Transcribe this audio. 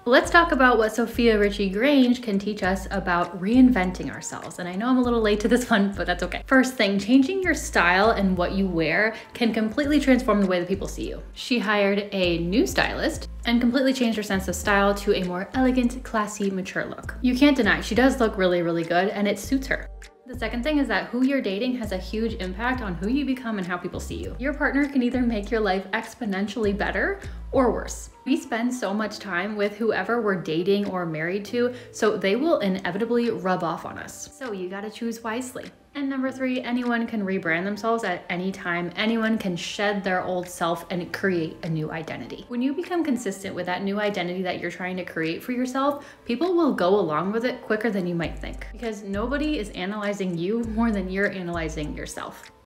Let's talk about what Sofia Richie Grainge can teach us about reinventing ourselves. And I know I'm a little late to this one, but that's okay. First thing, changing your style and what you wear can completely transform the way that people see you. She hired a new stylist and completely changed her sense of style to a more elegant, classy, mature look. You can't deny she does look really, really good and it suits her. The second thing is that who you're dating has a huge impact on who you become and how people see you. Your partner can either make your life exponentially better or worse. We spend so much time with whoever we're dating or married to, so they will inevitably rub off on us. So you gotta choose wisely. And number three, anyone can rebrand themselves at any time. Anyone can shed their old self and create a new identity. When you become consistent with that new identity that you're trying to create for yourself, people will go along with it quicker than you might think, because nobody is analyzing you more than you're analyzing yourself.